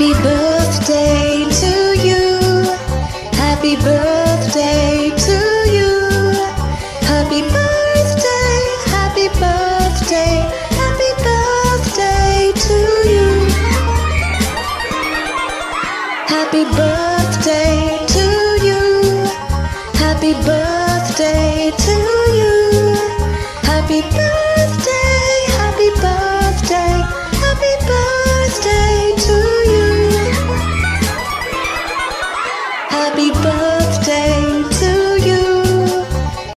Happy birthday to you. Happy birthday to you. Happy birthday, happy birthday, happy birthday to you. Happy birthday to you. Happy birthday to you. Happy birthday.